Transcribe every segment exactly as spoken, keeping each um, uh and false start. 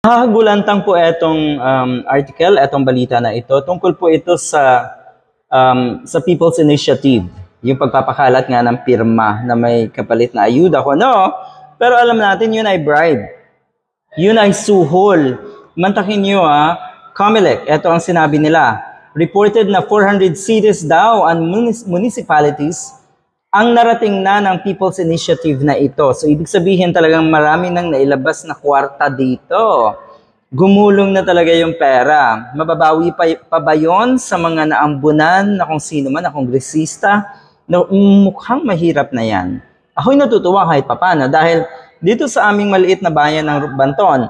Hahagulantang po etong um, article, etong balita na ito. Tungkol po ito sa um, sa People's Initiative. Yung pagpapakalat nga ng pirma na may kapalit na ayuda ko. No, pero alam natin yun ay bribe. Yun ay suhol. Mantakin nyo ha, COMELEC, ito ang sinabi nila. Reported na four hundred cities daw and municipalities ang narating na ng People's Initiative na ito. So, ibig sabihin talagang marami nang nailabas na kwarta dito. Gumulong na talaga yung pera. Mababawi pa, pa ba yun sa mga naambunan na kung sino man na kongresista? No, mukhang mahirap na yan. Ako'y natutuwa kahit papano dahil dito sa aming maliit na bayan ng Banton,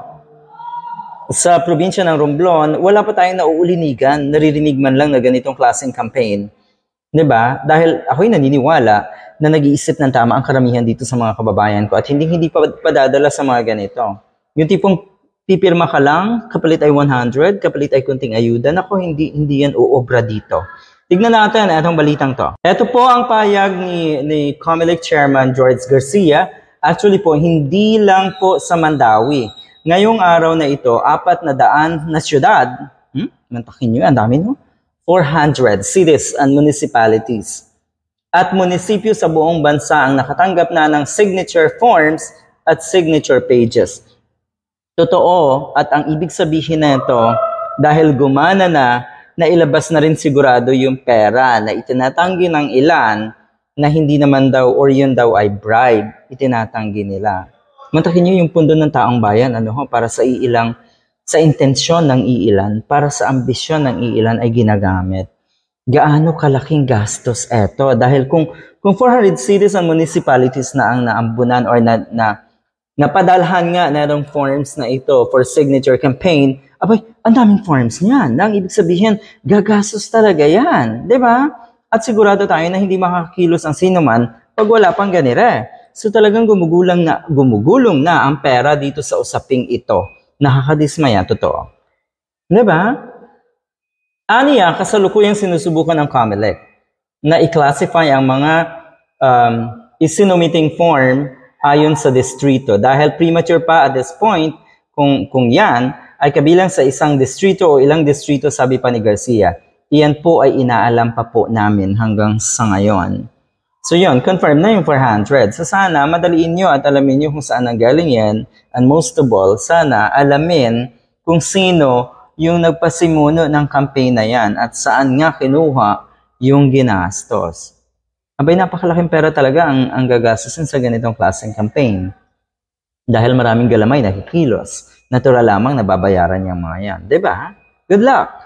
sa probinsya ng Romblon, wala pa tayong nauulinigan, naririnig man lang na ganitong klaseng campaign. Diba? Dahil ako'y naniniwala na nag-iisip ng tama ang karamihan dito sa mga kababayan ko at hindi hindi pa padadala sa mga ganito. Yung tipong pipirma ka lang, kapalit ay one hundred, kapalit ay kunting ayuda, nako hindi hindi yan uobra dito. Tignan natin itong balitang to. Ito po ang payag ni, ni COMELEC Chairman George Garcia. Actually po, hindi lang po sa Mandawi. Ngayong araw na ito, apat na daan na syudad, hmm? Mantakin nyo, ang dami no? four hundred cities and municipalities at munisipyo sa buong bansa ang nakatanggap na ng signature forms at signature pages. Totoo, at ang ibig sabihin na ito, dahil gumana na, nailabas na rin sigurado yung pera na itinatanggi ng ilan na hindi naman daw or yun daw ay bribe, itinatanggi nila. Mantakin nyo yung pundo ng taong bayan, ano ho, para sa iilang sa intensyon ng iilan, para sa ambisyon ng iilan ay ginagamit. Gaano kalaking gastos eto? Dahil kung, kung four hundred cities and municipalities na ang naambunan or na, na napadalhan nga na ng forms na ito for signature campaign, abay, ang daming forms niyan. Ang ibig sabihin, gagastos talaga yan. Diba? At sigurado tayo na hindi makakilos ang sino man pag wala pang ganire. So talagang gumugulang na, gumugulong na ang pera dito sa usaping ito. Nakakadismaya, totoo. Diba? Aniya, kasalukuyang sinusubukan ng COMELEC na i-classify ang mga um, isinumiting form ayon sa distrito. Dahil premature pa at this point, kung, kung yan ay kabilang sa isang distrito o ilang distrito, sabi pa ni Garcia, iyan po ay inaalam pa po namin hanggang sa ngayon. So yun, confirm na yung four hundred. So sana madaliin nyo at alamin nyo kung saan ang galing yan. And most of all, sana alamin kung sino yung nagpasimuno ng campaign na yan at saan nga kinuha yung ginastos. Abay, napakalaking pera talaga ang, ang gagastusin sa ganitong klaseng campaign. Dahil maraming galamay nakikilos. Natural lamang na babayaran yung mga yan. Diba? Good luck!